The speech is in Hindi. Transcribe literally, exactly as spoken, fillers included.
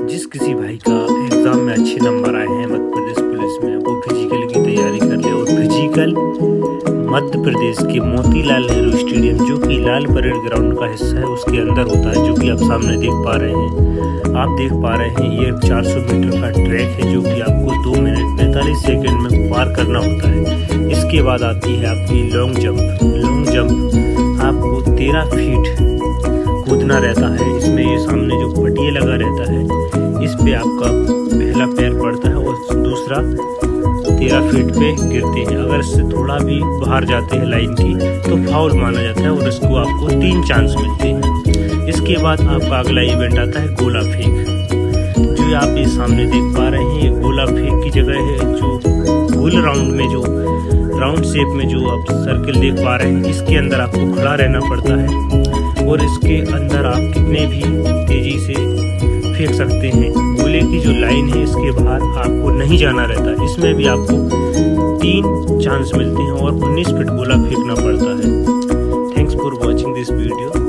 जिस किसी भाई का एग्ज़ाम में अच्छे नंबर आए हैं मध्य प्रदेश पुलिस में, वो फिजिकल की तैयारी कर ले। और फिजिकल मध्य प्रदेश के मोतीलाल नेहरू स्टेडियम, जो कि लाल परेड ग्राउंड का हिस्सा है, उसके अंदर होता है, जो कि आप सामने देख पा रहे हैं। आप देख पा रहे हैं ये चार सौ मीटर का ट्रैक है, जो कि आपको दो मिनट पैंतालीस सेकेंड में पार करना होता है। इसके बाद आती है आपकी लॉन्ग जंप। लॉन्ग जंप आपको तेरह फीट कूदना रहता है। इसमें ये सामने जो पटिया लगा रहता है, इस पे आपका पहला पैर पड़ता है और दूसरा तेरह फीट पे गिरते हैं। अगर इससे थोड़ा भी बाहर जाते हैं लाइन की तो फाउल माना जाता है और इसको आपको तीन चांस मिलते हैं। इसके बाद आपका अगला इवेंट आता है गोला फेंक। जो आप ये सामने देख पा रहे हैं, ये गोला फेंक की जगह है, जो गोल राउंड में जो राउंड शेप में जो आप सर्किल देख पा रहे हैं, इसके अंदर आपको खड़ा रहना पड़ता है और इसके अंदर आप कितने भी तेजी से फेंक सकते हैं। गोले की जो लाइन है, इसके बाहर आपको नहीं जाना रहता। इसमें भी आपको तीन चांस मिलते हैं और उन्नीस फीट गोला फेंकना पड़ता है। Thanks for watching this video.